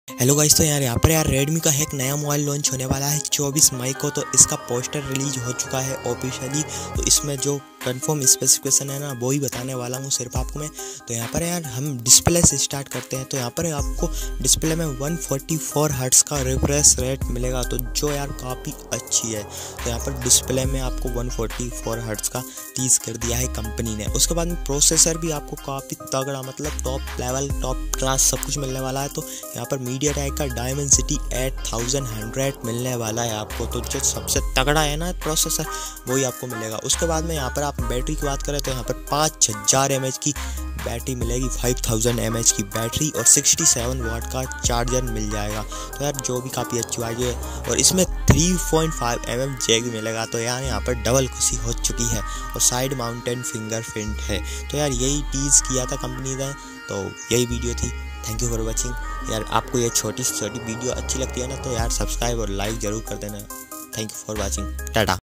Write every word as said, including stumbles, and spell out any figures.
Hello guys, तो यार यहाँ पर यार रेडमी का एक नया मोबाइल लॉन्च होने वाला है चौबीस मई को। तो इसका पोस्टर रिलीज हो चुका है ऑफिशियली। तो इसमें जो कंफर्म स्पेसिफिकेशन है ना वो ही बताने वाला हूँ सिर्फ आपको मैं। तो यहाँ पर यार हम डिस्प्ले से स्टार्ट करते हैं। तो यहाँ पर आपको डिस्प्ले में वन फोर्टी फोर हर्ट्ज़ का रिफ्रेश रेट मिलेगा, तो जो यार काफ़ी अच्छी है। तो यहाँ पर डिस्प्ले में आपको वन फोर्टी फोर हर्ट्ज़ का टीज कर दिया है कंपनी ने। उसके बाद में प्रोसेसर भी आपको काफ़ी तगड़ा, मतलब टॉप लेवल टॉप क्लास सब कुछ मिलने वाला है। तो यहाँ पर मीडियाटेक का डायमेंसिटी एट थाउजेंड हंड्रेड मिलने वाला है आपको। तो जो सबसे तगड़ा है ना प्रोसेसर वही आपको मिलेगा। उसके बाद में यहाँ पर आप बैटरी की बात करें तो यहाँ पर पाँच हज़ार एम एच की बैटरी मिलेगी, फाइव थाउजेंड एम एच की बैटरी और सिक्सटी सेवन वाट का चार्जर मिल जाएगा। तो यार जो भी काफ़ी अच्छी बात है। और इसमें three point five M M jack मिलेगा। तो यार यहाँ पर डबल खुशी हो चुकी है। और साइड माउंटेन फिंगरप्रिंट है। तो यार यही टीज किया था कंपनी ने। तो यही वीडियो थी। Thank you for watching. यार आपको ये छोटी सी छोटी वीडियो अच्छी लगती है ना तो यार सब्सक्राइब और लाइक ज़रूर कर देना। Thank you for watching. Tata.